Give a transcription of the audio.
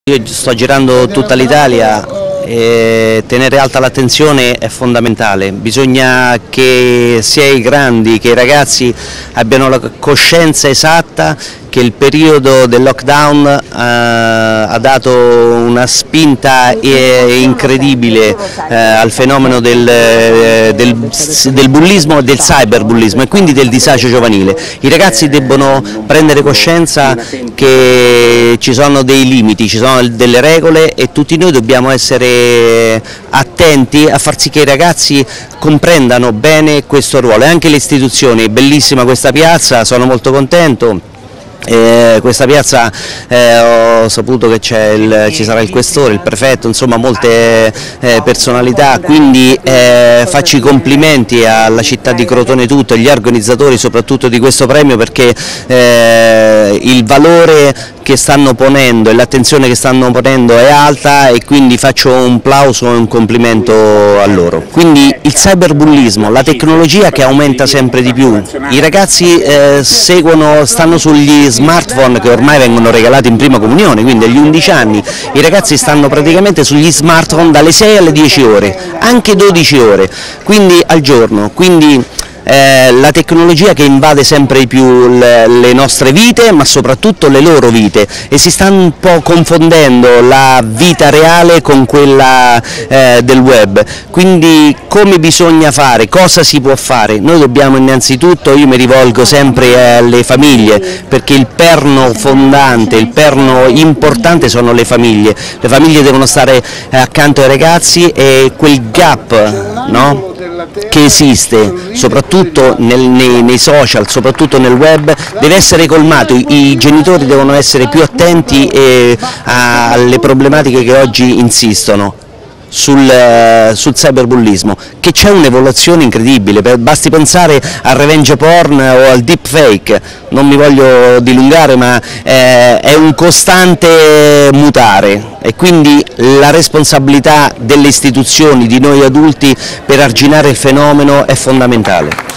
Io sto girando tutta l'Italia e tenere alta l'attenzione è fondamentale, bisogna che sia i grandi che i ragazzi abbiano la coscienza esatta che il periodo del lockdown ha dato una spinta incredibile al fenomeno del bullismo e del cyberbullismo e quindi del disagio giovanile. I ragazzi debbono prendere coscienza che ci sono dei limiti, ci sono delle regole e tutti noi dobbiamo essere attenti a far sì che i ragazzi comprendano bene questo ruolo e anche le istituzioni. È bellissima questa piazza, sono molto contento. Questa piazza ho saputo che ci sarà il questore, il prefetto, insomma molte personalità, quindi faccio i complimenti alla città di Crotone tutta, agli organizzatori soprattutto di questo premio, perché il valore che stanno ponendo e l'attenzione che stanno ponendo è alta e quindi faccio un plauso e un complimento a loro. Quindi il cyberbullismo, la tecnologia che aumenta sempre di più, i ragazzi stanno sugli smartphone che ormai vengono regalati in prima comunione, quindi agli 11 anni i ragazzi stanno praticamente sugli smartphone dalle 6 alle 10 ore, anche 12 ore, quindi al giorno. La tecnologia che invade sempre di più le nostre vite, ma soprattutto le loro vite, e si sta un po' confondendo la vita reale con quella del web. Quindi come bisogna fare, cosa si può fare? Noi dobbiamo innanzitutto, io mi rivolgo sempre alle famiglie, perché il perno fondante, il perno importante sono le famiglie devono stare accanto ai ragazzi e quel gap, no? Che esiste soprattutto nei social, soprattutto nel web, deve essere colmato. I genitori devono essere più attenti alle problematiche che oggi insistono sul cyberbullismo, che c'è un'evoluzione incredibile, basti pensare al revenge porn o al deepfake, non mi voglio dilungare, ma è un costante mutare e quindi la responsabilità delle istituzioni, di noi adulti, per arginare il fenomeno è fondamentale.